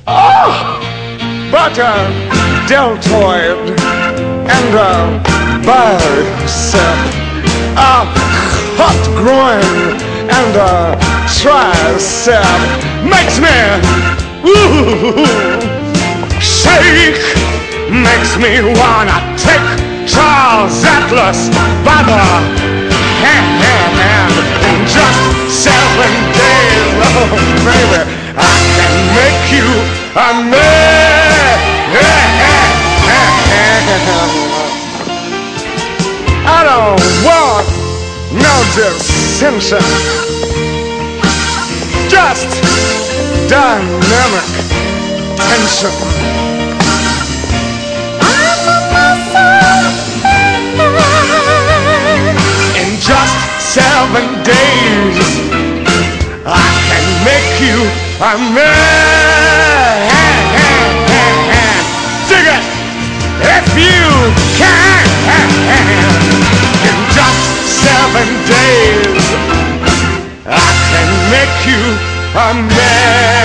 Oh, but a deltoid and a bicep, a hot groin and a tricep makes me shake, makes me wanna take Charles Atlas by the hand. In just 7 days, oh baby, I can make you a man. I don't want no dissension, just dynamic tension. In just 7 days, I can make you a man. Dig it if you can. In just 7 days, I can make you a man.